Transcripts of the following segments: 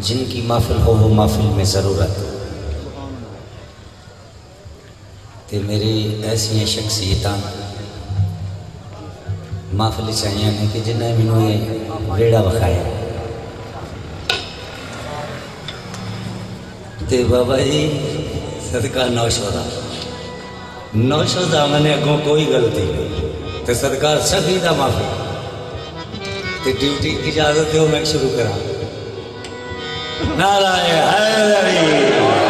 जिनकी महफिल हो वो महफिल में ज़रूरत। ते मेरी ऐसी शख्सियत महफिल चाहिए ने कि जिन्हें मैनू ये वेड़ा विखाया। ते बाबा जी सदका नौशोदा मैंने अगों कोई गलती नहीं तो सरकार सभी का माफी ते ड्यूटी की इजाजत हो मैं शुरू करा। नारायण हैदरी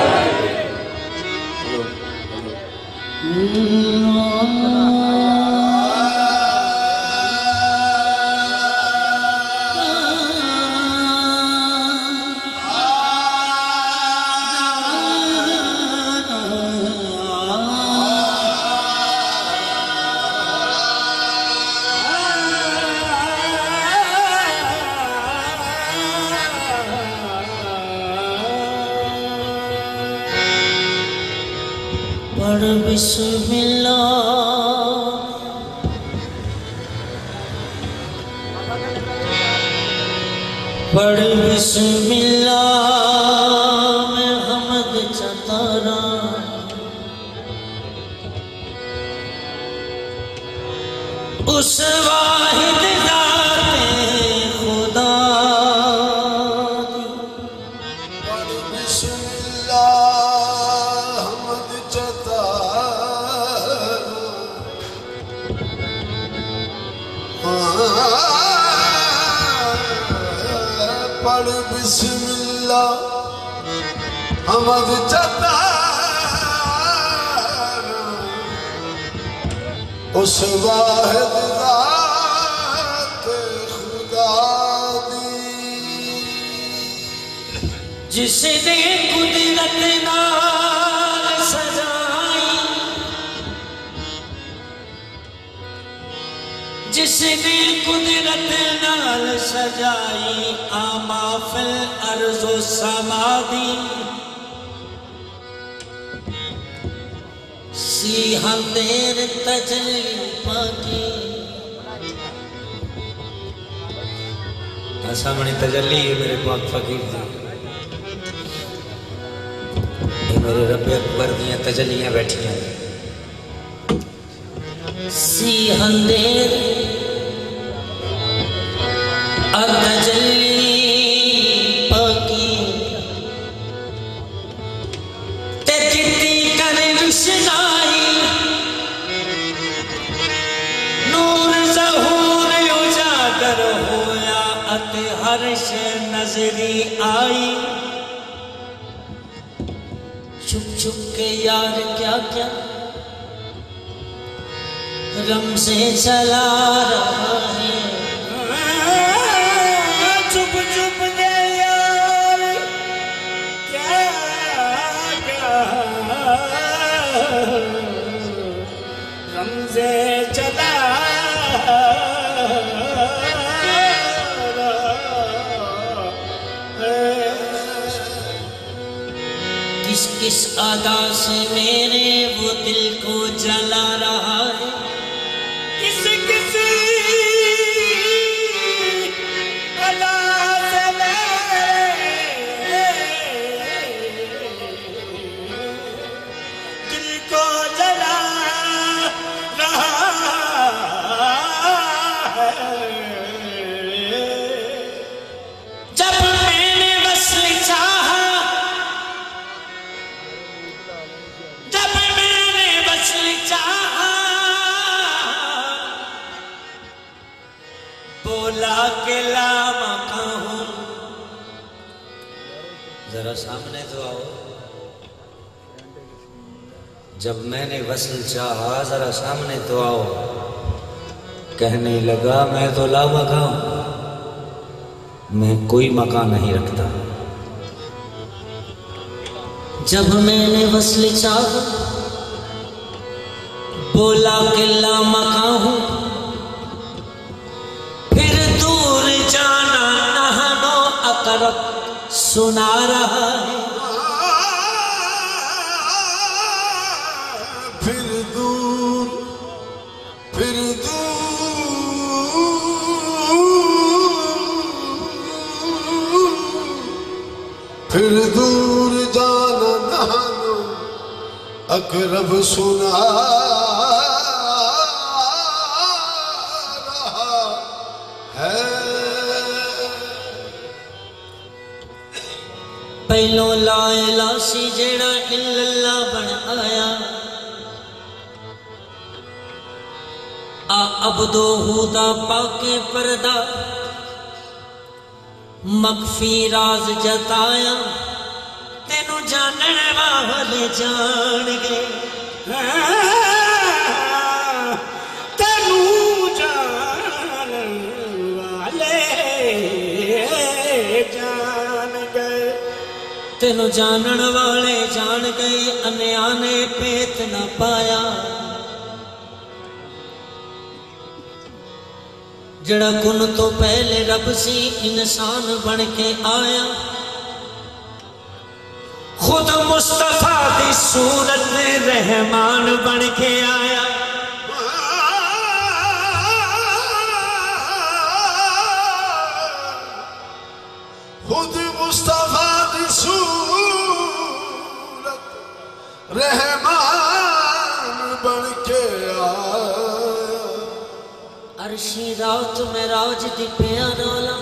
पढ़ बिस्मिल्लाह पढ़ बिस्मिल्लाह मैं हमद चतारा उस वाहिद जाते खुदा पढ़ बिस्मिल्लाह हमद पढ़ बिस्मिल्लाह हमद चतारा उस वाहिद ज़ात खुदा दी जिसने कुदरत नाल सजाई जिसने कुदरत नाल सजाई आमा फिल अर्ज़ो समादी सीहन देर तजल्ली पाकी सामने तजल्ली है मेरे पाक फकीर दी। ये मेरे रब अकबर दियां तजल्लियां बैठियां सीहन देर तजल्ली पाकी ते जितनी कर रुशनाई नूर ज़हूर उजागर होया अते हर्ष नजरी आई छुप छुप के यार क्या क्या रमज़े चला रहा है चुप चुप के यार क्या क्या रमज़े चला किस किस अदा से मेरे वो दिल को जला रहा है किस किस अदा से मेरे दिल को जला रहा है जब मैंने वस्ल चाहा जब मैंने वस्ल चाहा बोला के लामा कहूँ जरा सामने तो आओ। जब मैंने वसल चाहा जरा सामने तो आओ। कहने लगा मैं तो लामका हूं मैं कोई मकान नहीं रखता। जब मैंने वस्ल चाहा बोला कि लामका हूँ फिर दूर जाना नहनो अकरब सुना रहा है फिर दूर अकरब सुना रहा है। पहलों ला इला सी जेड़ा इल्लल्लाह बन आया, आ अबदो हुदा पाके परदा मखफी राज जताया, तेनू जानने वाले जान गए, तेनू जानने वाले जान गए, तेनू जानन वाले जान गए, अन्या ने पेत न पाया। जड़ा कुन तो पहले रब सी इंसान बन के आया, खुद मुस्तफा दी सूरत में रहमान बन के आया। खुद मुस्तफा दी सूरत रहमान बन के आया। अर्शी रात में राज दी पिया रौला,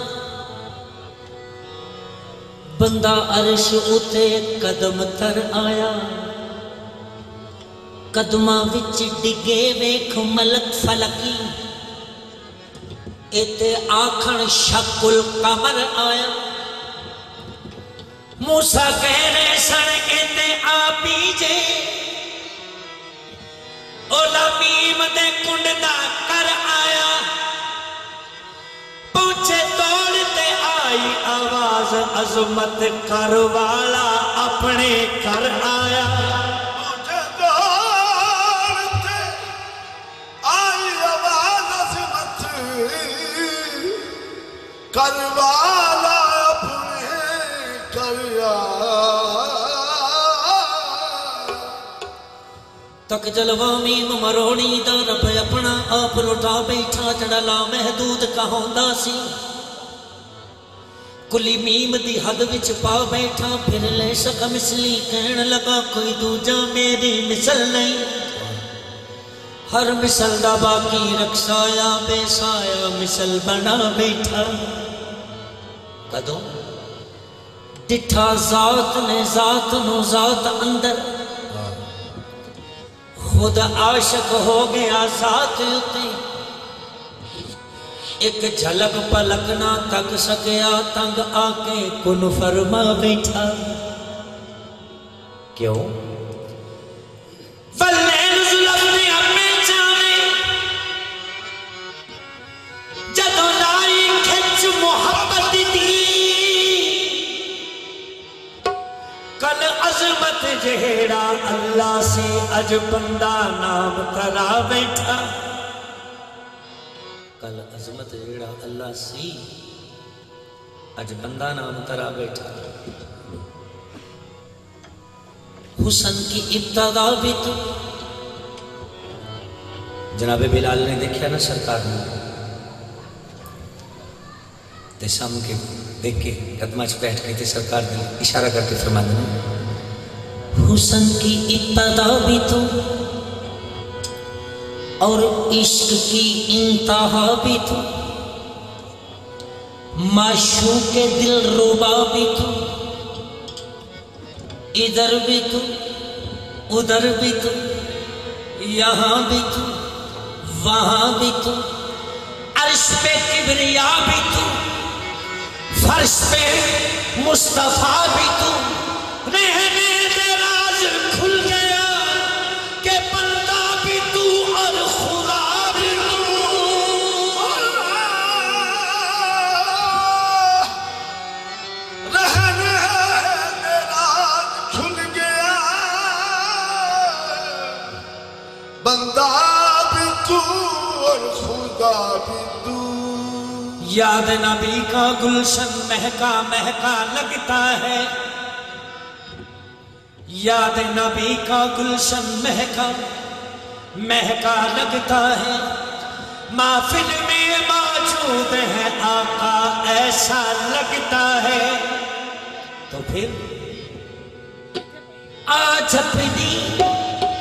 बंदा अर्श उते कदम तर आया, कदमा विच डिगे वेख मलक फलकी, इते आखण शकुल कमर आया। मूसा कह रहे सन इते आ बीजे, ओला मीम दे कुंड दा कर आया, पहुंचे दौड़ते आई आवाज अजमत कर वाला अपने घर आया। पहुंचे दौड़ते आई आवाज अजमत कर वाला अपने घर आया। तक जलवा मीम मरोड़ी दा रब अपना आप रोटा बैठा, जड़ा ला महदूद कहोंदा सी, कुली मीम दी हद विच पा बैठा, फिर ले सक मिसली कहन लगा कोई दूजा मेरी मिसल नहीं। हर मिसल दा बाकी रखसाया बेसाया मिसल बना बैठा। कदों डिठा जात ने जात नो जात अंदर, खुद आशिक हो गया जात उते, एक झलक पलक ना तक सकिया, तंग आके कुन फरमा बैठा। क्यों वल्लैल जुल्फ ने अपने जाने, जदों लाई खिच मोहब्बत दी, कल अजमत जेड़ा अल्लाह से अज बंदा नाम तरा बैठा। कल अजमत जेड़ा अल्लाह सी अज बंदा नाम तरा बैठा। हुसन की इब्तदा भी तो जनाबे बिलाल ने देखा ना सरकार ने, ते शाम के देख के कदमा च बैठ गई थी सरकार ने इशारा करके फरमा देना, हुसन की इब्तदा भी तो और इश्क की इंतहा भी तो, माशूक के दिल रुबा भी तो, इधर भी तो उधर भी तो, यहाँ भी तो वहाँ भी तो, अर्श पे किबरिया भी तो, फर्श पे मुस्तफा भी तो, रहने दे राज खुल गया के बंदा भी तू और खुदा भी तू। रहने दे राज खुल गया, बंदा भी तू और खुदा भी तू। याद नबी का गुलशन महका महका लगता है, याद नबी का गुलशन महका महका लगता है, महफिल में मौजूद है आका ऐसा लगता है। तो फिर आज अपनी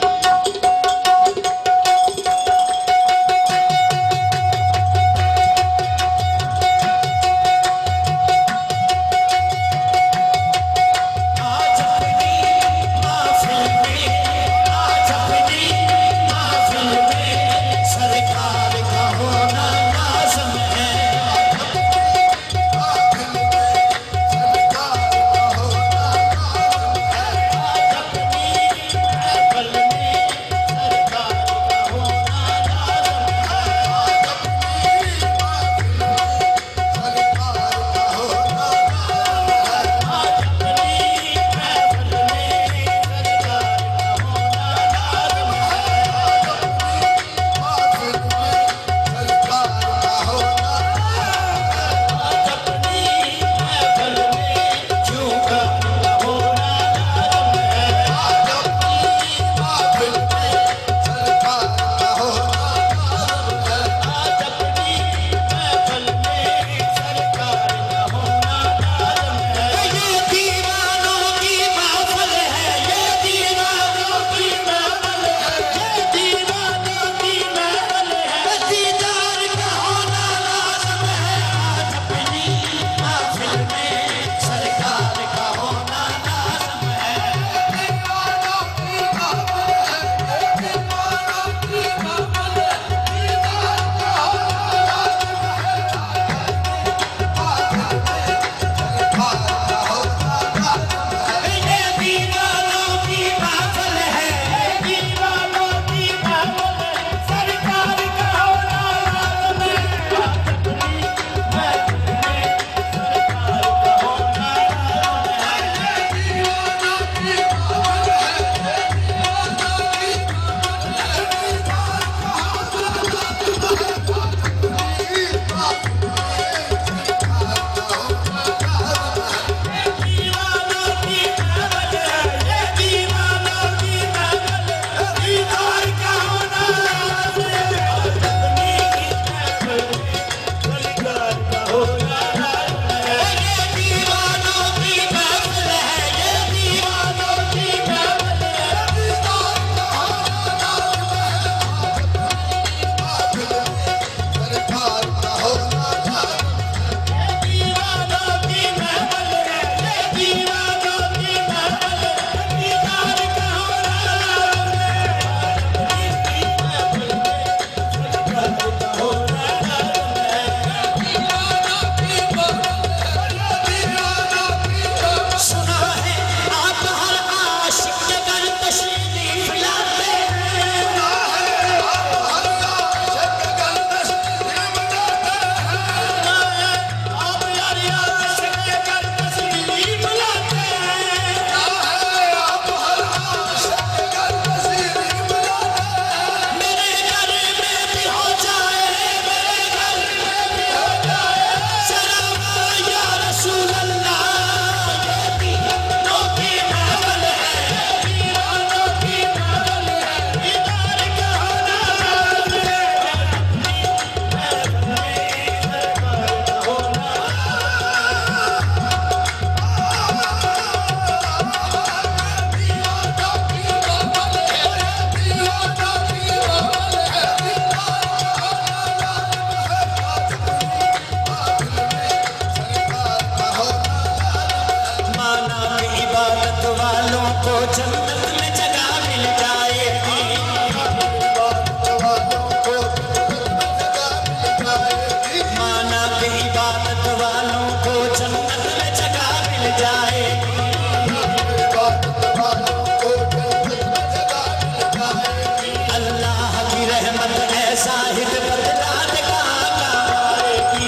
साहिब बदला दे कहाँ काम आएगी।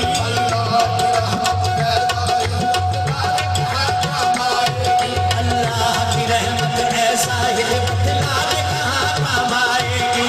अल्लाह की रहमत है साहिब बदला दे कहाँ काम आएगी।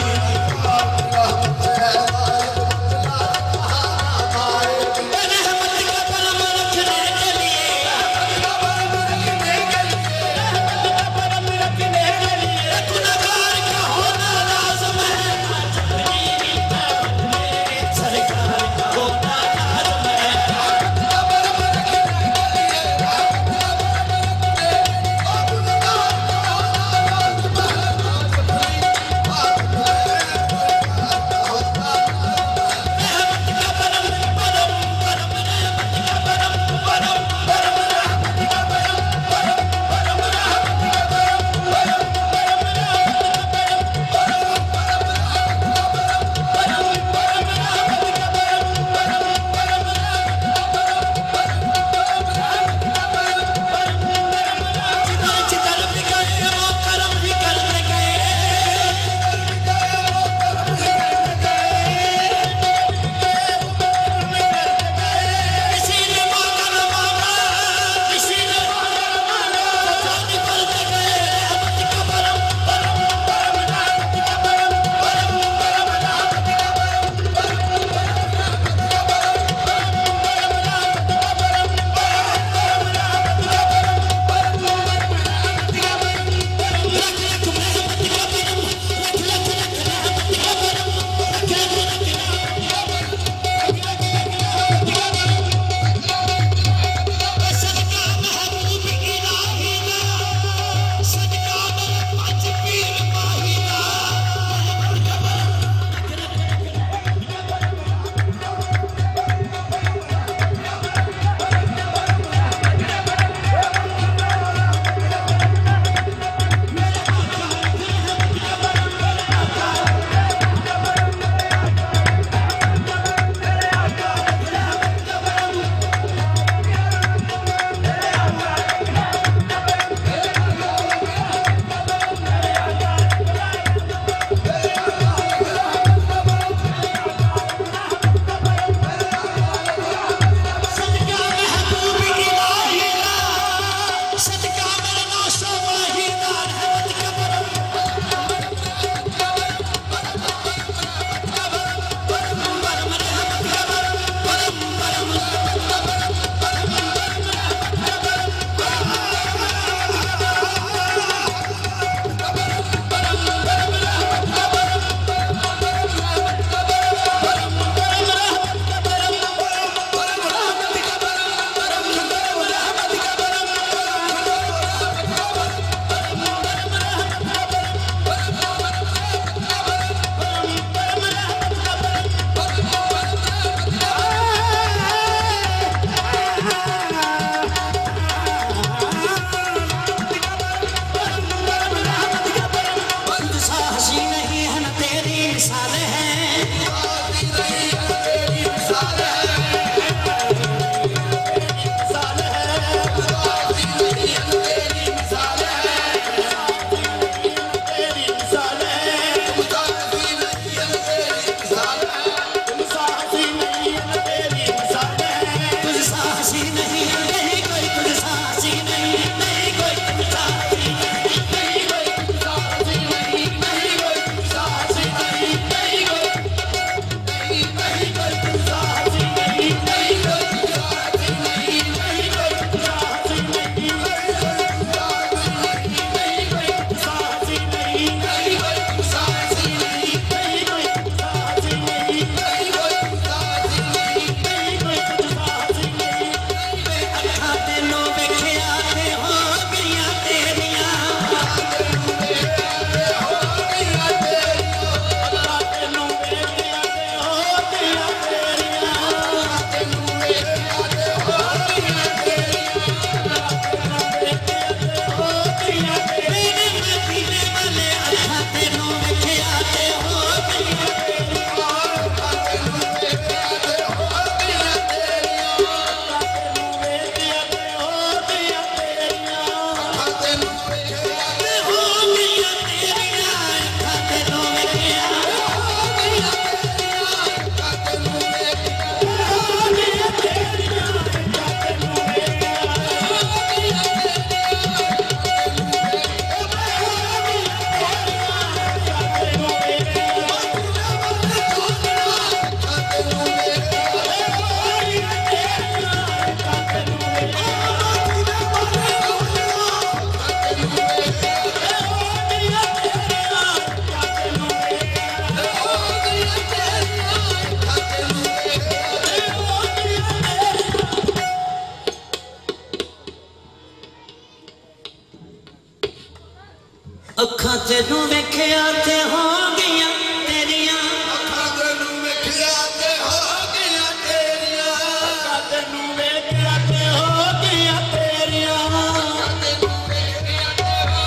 तेनू वेख्या ते हो गईयां तेरियां अखां तेनू वेख्या ते हो गईयां तेरियां तेनू वेख्या ते हो गईयां तेरियां तेनू वेख्या ते हो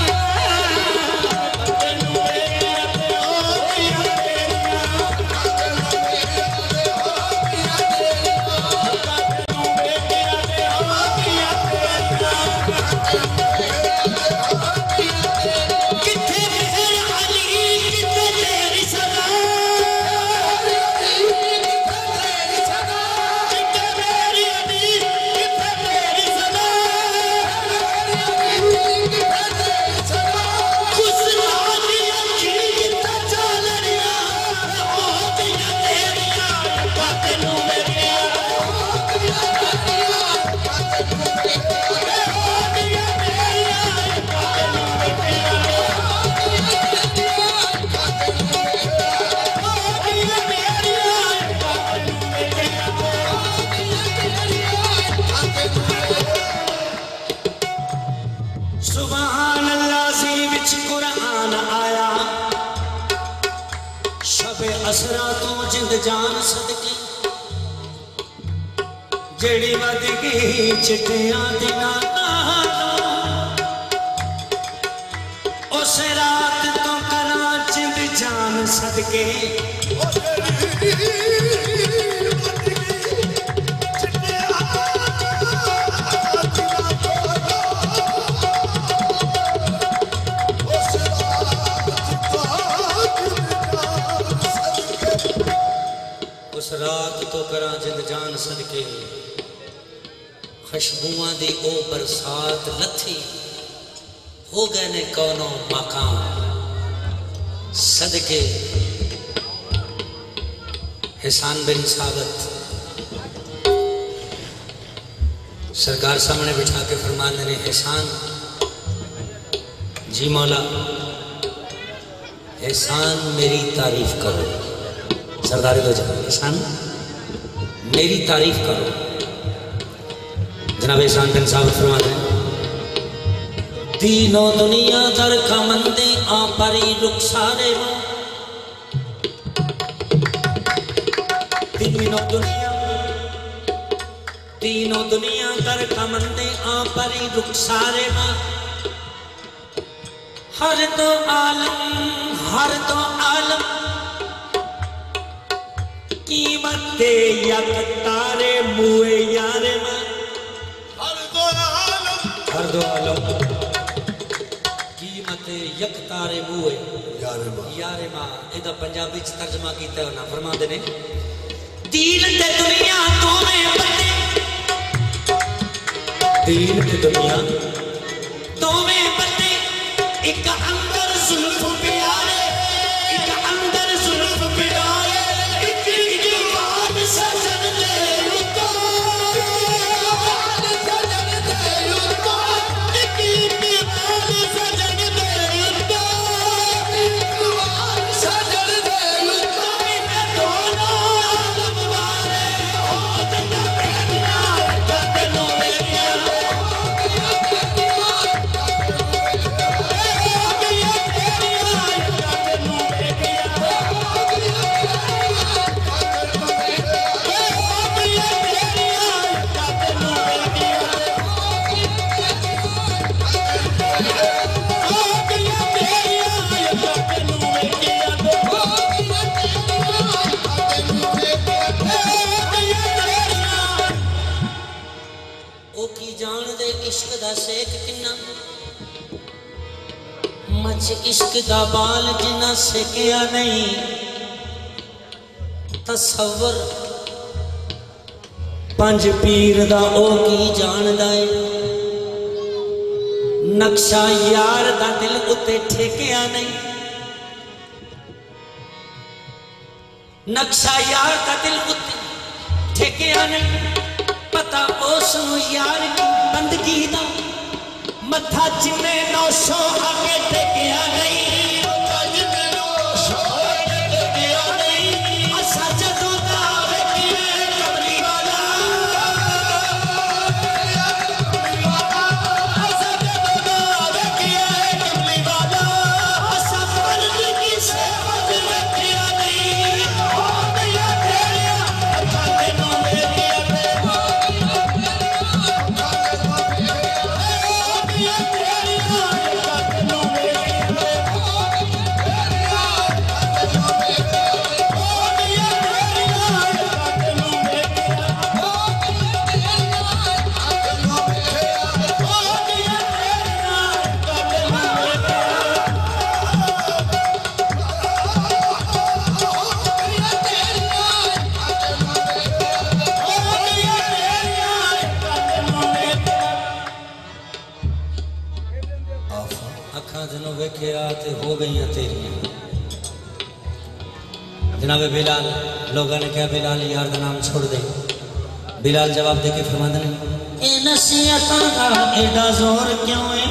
गईयां तेनू वेख्या ते हो गईयां तेरियां तेनू वेख्या ते हो गईयां किथे मेहर अली किथे तेरी सदा किथे मेरी अली किथे तेरी सदा खुसरा दी अखी किथे चालनिया हो गईयां तेरियां तेनू वेख्या सुभान अल्लाह सी विच कुरान आया शबे असरा तो जिंद जान सदके जेड़ी वध गई चिट्टियां दिनां उस रात तो करा जिंद जान सदके उस रात तो करा जिंद जान सदके खुशबुआं दी ओ बरसात लथी हो गए ने कौनो मकान सदके हिसान बिन साबत सरकार सामने बिठा के फरमाते ने हिसान जी मौला हिसान मेरी तारीफ करो सरदारी तो जाओ हिसान मेरी तारीफ करो जनाब हिसान बिन साबत फरमाते हैं तीनों दुनिया दर खमंदे आ परी रुखसारे तीनों दुनिया दर खमंदे आ परी रुखसारे हर तो आलम कीमत यक तारे मुए यारे हर दो आलम कीमत यक तारे मुए यारे यारे मां एदा पंजाबी च तर्जमा कीता होना फरमाते ने दीन ते दुनिया दोवें बंदे दीन ते दुनिया दोवें बंदे एक अंदर जुल्फ प्यारे एक अंदर जुल्फ प्यारे एक जवान सजन दे रुको सजन दे रुको एक जवान सजन दे रुको सजन दे रुको मैं दोनों आलम वाले हो तेरा प्यारा तेनू मेरिया इश्क दा सेक किन्ना मच इश्क दा बाल जिन्ना सेकिया नहीं तसव्वुर पंज पीर दा ओ की जानदा है नक्शा यार दा दिल उत्ते ठेकिया नहीं नक्शा यार दा दिल उत्ते ठेकिया नहीं पता उस यार की बंदगी दा मथा जिन्ने 900 आगे टेकिया नहीं देखे आते हो गई तेरियां। जनाब बिलाल, लोगों ने कहा बिलाल यार का नाम छोड़ दे। बिलाल जवाब देके फरमाते हैं ए नसीहतां दा एडा जोर क्यों है,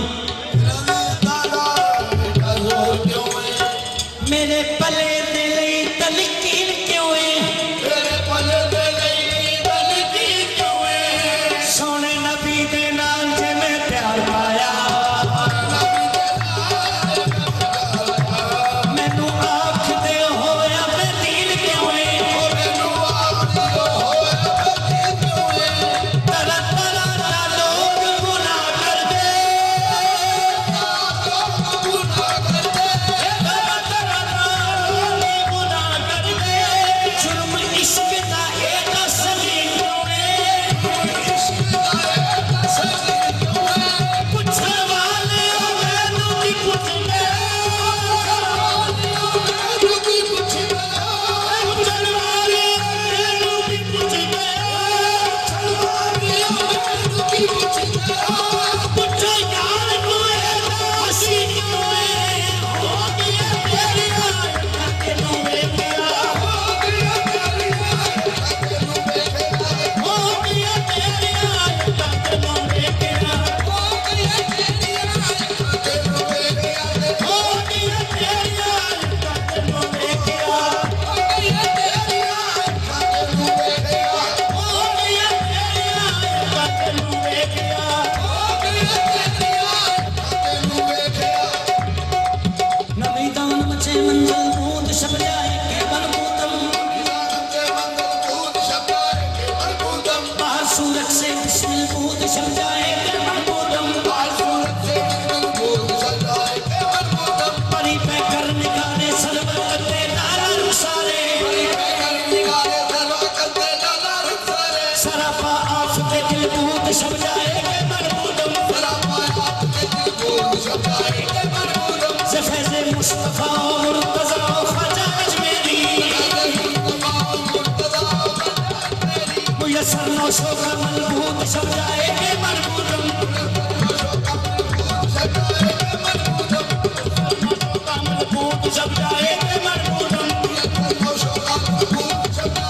मेरे पले दे लई तलकीन क्यों है, मेरे पले दे लई तलकीन क्यों है, सोने नबी दे नाल जे मैं प्यार पाया, मैनू आँख दे होया मैं दीन क्यों है, मैनू आँख दे होया मैं दीन क्यों है, तरह तरह दा लोग गुनाह कर दे, गुनाह कर दे, इश्क दा एक असली क्यों है, इश्क दा एक असली क्यों है, पुछण वाले मैनू की पुछदे, मैनू की पुछदे, पुछण वाले मैनू की पुछदे, पुछण वाले मैनू की पुछदे, पुछो यार कोई हसी क्यों है, हो गया तेरी यार तेनू वेखिया, सब जाए